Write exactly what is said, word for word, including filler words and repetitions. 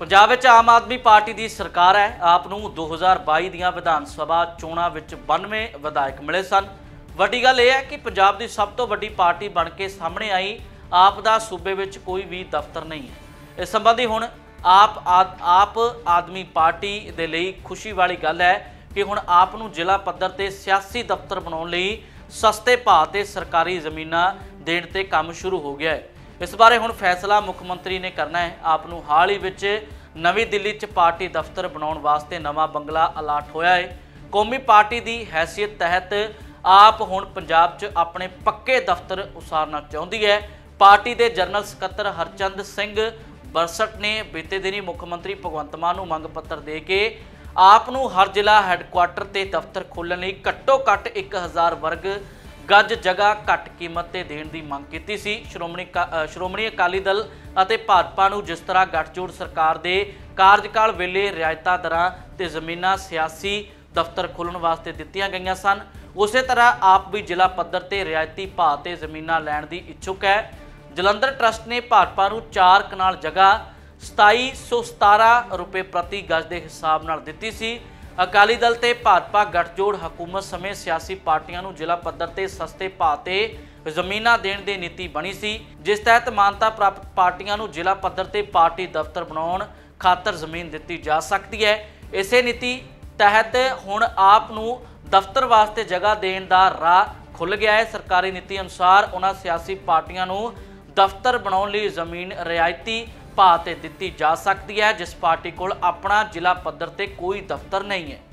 पंजाब विच आम आदमी पार्टी की सरकार है। आप नूं दो हज़ार बाई दीआं विधान सभा चोणां विच बानवे विधायक मिले सन। वड्डी गल यह है कि पंजाब की सब तो वड्डी पार्टी बन के सामने आई आप दा सूबे विच कोई भी दफ्तर नहीं है। इस संबंधी हुण आप आद, आप आदमी पार्टी दे लई खुशी वाली गल है कि हुण आप नूं जिला पद्धर ते सियासी दफ्तर बनाउण लई सस्ते भाव ते सरकारी जमीनां देण ते काम शुरू हो गया है। इस बारे हुण फैसला मुख्यमंत्री ने करना है। आप नूं हाल ही विच नवीं दिल्ली च पार्टी दफ्तर बनाउण वास्ते नवां बंगला अलाट होया है। कौमी पार्टी की हैसियत तहत आप हुण पंजाब च अपने पक्के दफ्तर उसारना चाहुंदी है। पार्टी के जनरल सकत्तर हरचंद सिंह बरसट ने बीते दिनी मुख्यमंत्री भगवंत मान नूं मंग पत्र दे के आप नूं हर जिला हैडकुआटर ते दफ्तर खोलण लई घट्टो घट्ट एक हज़ार वर्ग गज जगह घट कीमत ते देण दी मंग कीती सी। श्रोमणी श्रोमणी अकाली दल अते भाजपा नूं जिस तरह गठजोड़ सरकार दे कार्यकाल वेले रियायतां दरां ते जमीनां सियासी दफ्तर खोलण वास्ते दित्तियां गईयां सन, उसे तरह आप भी जिला पद्धर ते रियायती भाव ते जमीनां लैण दी इच्छुक है। जलंधर ट्रस्ट ने भाजपा नूं चार कनाल जगह सताई सौ सतारह रुपए प्रति गज के हिसाब नाल दित्ती सी। अकाली दल ते भाजपा गठजोड़ हुकूमत समेत सियासी पार्टियां नूं जिला पद्धर ते सस्ते भाव ते जमीनां देण दी नीति बनी सी, जिस तहत मानता प्राप्त पार्टियां नूं जिला पद्धर ते पार्टी दफ्तर बनाउण खातर जमीन दित्ती जा सकती है। इसे नीति तहत हुण आप नूं दफ्तर वास्ते जगह देण दा राह खुल गया है। सरकारी नीति अनुसार उन्हां सियासी पार्टियां नूं दफ्तर बनाउण लई जमीन रियायती भाव ते दित्ती जा सकती है जिस पार्टी कोल अपना जिला पद्धर ते कोई दफ्तर नहीं है।